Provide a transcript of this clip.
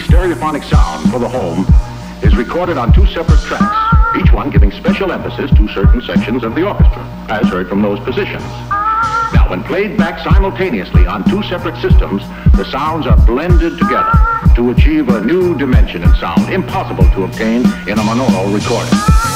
stereophonic sound for the home is recorded on two separate tracks, each one giving special emphasis to certain sections of the orchestra, as heard from those positions. Now, when played back simultaneously on two separate systems, the sounds are blended together to achieve a new dimension in sound impossible to obtain in a monaural recording.